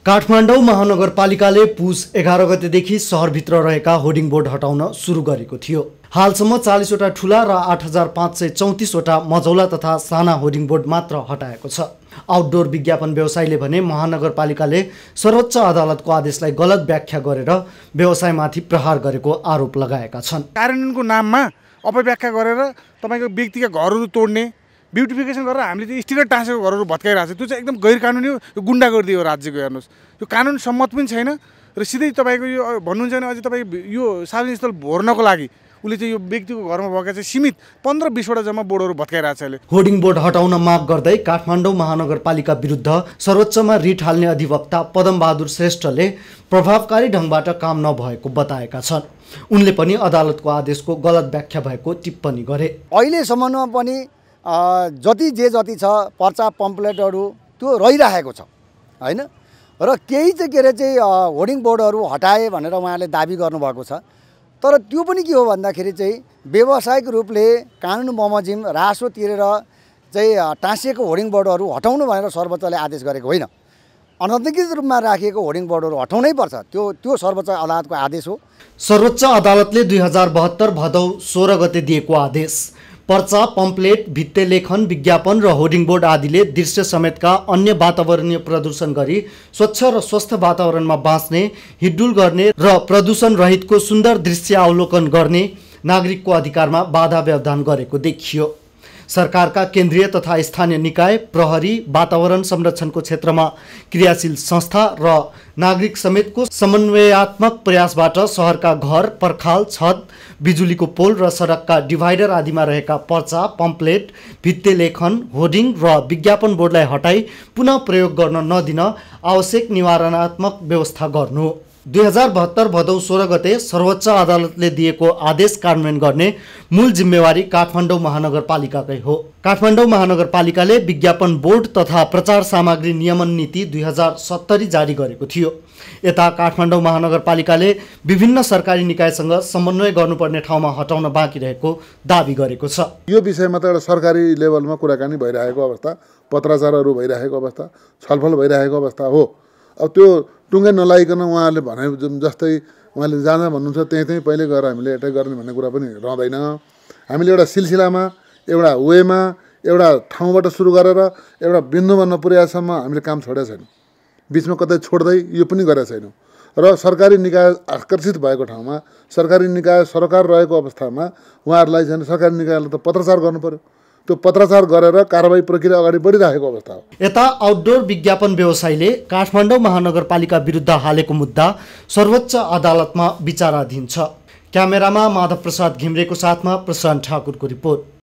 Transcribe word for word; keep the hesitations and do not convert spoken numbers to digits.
काठमाडौँ महानगरपालिकाले पुस एघार गतेदेखि सहरभित्र रहेका होर्डिङ बोर्ड हटाउन सुरु गरेको थियो। हालसम्म चालीसवटा ठुला र आठ हजार पाँच सय चौतिसवटा मझौला तथा साना होर्डिङ बोर्ड मात्र हटाएको छ। आउटडोर विज्ञापन व्यवसायीले भने महानगरपालिकाले सर्वोच्च अदालतको आदेशलाई गलत व्याख्या गरेर व्यवसायमाथि प्रहार गरेको आरोप लगाएका छन्। कार्यान्वयनको नाममा अपव्याख्या गरेर तपाईको व्यक्तिगत घरहरू तोड्ने, ब्युटिफिकेसन गरेर हामीले त्यो स्टिकर टाँसेको घरहरू भत्काइरहेको छ। त्यो चाहिँ एकदम गैर कानुनी हो। यो गुन्डागर्दी हो राज्यको। हेर्नुहोस्, यो कानुन सम्मत पनि छैन र सिधै तपाईँको यो भन्नुहुन्छ भने अझै तपाईँ यो सार्वजनिक स्थल भर्नको लागि उसले चाहिँ यो व्यक्तिको घरमा भएका चाहिँ सीमित पन्ध्र बिसवटा जम्मा बोर्डहरू भत्काइरहेको छ। अहिले होर्डिङ बोर्ड हटाउन माग गर्दै काठमाडौँ महानगरपालिका विरुद्ध सर्वोच्चमा रिट हाल्ने अधिवक्ता पदमबहादुर श्रेष्ठले प्रभावकारी ढङ्गबाट काम नभएको बताएका छन्। उनले पनि अदालतको आदेशको गलत व्याख्या भएको टिप्पणी गरे। अहिलेसम्ममा पनि जति जे जति छ पर्चा पम्पलेटहरू त्यो रहिरहेको छ हैन, र केही चाहिँ के अरे चाहिँ होर्डिङ बोर्डहरू हटाए भनेर उहाँले दाबी गर्नुभएको छ। तर त्यो पनि के हो भन्दाखेरि चाहिँ व्यावसायिक रूपले कानुन बमोजिम रासो तिरेर चाहिँ टाँसिएको होर्डिङ बोर्डहरू हटाउनु भनेर सर्वोच्चले आदेश गरेको होइन। अनधिकृत रूपमा राखिएको होर्डिङ बोर्डहरू हटाउनै पर्छ। त्यो त्यो सर्वोच्च अदालतको आदेश हो। सर्वोच्च अदालतले दुई हजार बहत्तर भदौ सोह्र गते दिएको आदेश पर्चा, पम्पलेट, भित्ते लेखन, विज्ञापन र होर्डिङ बोर्ड आदिले दृश्य समेतका अन्य वातावरणीय प्रदूषण गरी स्वच्छ र स्वस्थ वातावरणमा बाँच्ने, हिडडुल गर्ने र प्रदूषण रहितको सुन्दर दृश्य अवलोकन गर्ने नागरिकको अधिकारमा बाधा व्यवधान गरेको देखियो। सरकारका केन्द्रीय तथा स्थानीय निकाय, प्रहरी, वातावरण संरक्षणको क्षेत्रमा क्रियाशील संस्था र नागरिक समेतको समन्वयात्मक प्रयासबाट सहरका घर, पर्खाल, छत, बिजुलीको पोल र सडकका डिभाइडर आदिमा रहेका पर्चा, पम्पलेट, भित्ते लेखन, होर्डिङ र विज्ञापन बोर्डलाई हटाई पुनः प्रयोग गर्न नदिन आवश्यक निवारणात्मक व्यवस्था गर्नु। दुई हजार बहत्तर भदौ सोह्र गते सर्वोच्च अदालतले दिएको आदेश कार्यान्वयन गर्ने मूल जिम्मेवारी काठमाडौँ महानगरपालिकाकै हो। काठमाडौँ महानगरपालिकाले विज्ञापन बोर्ड तथा प्रचार सामग्री नियमन नीति दुई हजार सत्तरी जारी गरेको थियो। यता काठमाडौँ महानगरपालिकाले विभिन्न सरकारी निकायसँग समन्वय गर्नुपर्ने ठाउँमा हटाउन बाँकी रहेको दाबी गरेको छ। यो विषयमा त एउटा सरकारी लेभलमा कुराकानी भइरहेको अवस्था, पत्राचारहरू भइरहेको अवस्था, छलफल भइरहेको अवस्था हो। अब त्यो टुङ्गै नलाइकन उहाँहरूले भने जस्तै उहाँले जाँदा भन्नुहुन्छ त्यहीँ त्यहीँ पहिले गएर हामीले एट्याक गर्ने भन्ने कुरा पनि रहँदैन। हामीले एउटा सिलसिलामा, एउटा वेमा, एउटा ठाउँबाट सुरु गरेर एउटा बिन्दुमा नपुर्याएसम्म हामीले काम छोडेको छैनौँ। बिचमा कतै छोड्दै यो पनि गरेका छैनौँ। र सरकारी निकाय आकर्षित भएको ठाउँमा, सरकारी निकाय सरकार रहेको अवस्थामा उहाँहरूलाई चाहिँ सरकारी निकायले त पत्रचार गर्नु पर्यो। त्यो पत्रचार गरेर कारबाही प्रक्रिया अगाडि बढिरहेको अवस्था हो। यता आउटडोर विज्ञापन व्यवसायीले काठमाडौँ महानगरपालिका विरुद्ध हालेको मुद्दा सर्वोच्च अदालतमा विचाराधीन छ। क्यामेरामा माधव प्रसाद घिम्रेको साथमा प्रशान्त ठाकुरको रिपोर्ट।